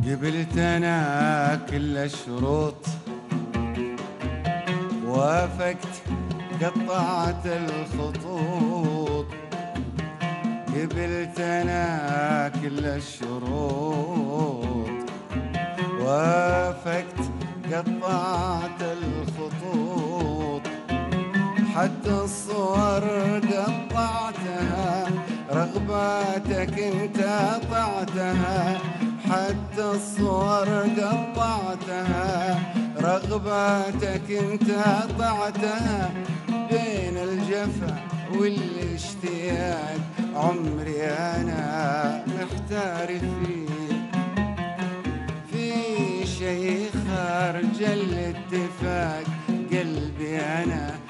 قبلت أنا كل الشروط، وافقت قطعت الخطوط. قبلت أنا كل الشروط، وافقت قطعت الخطوط. حتى الصور قطعتها، رغباتك انت قطعتها. حتى الصور قطعتها، رغباتك انت قطعتها. بين الجفا والاشتياق عمري انا محتار فيه. في شي خارج الاتفاق قلبي انا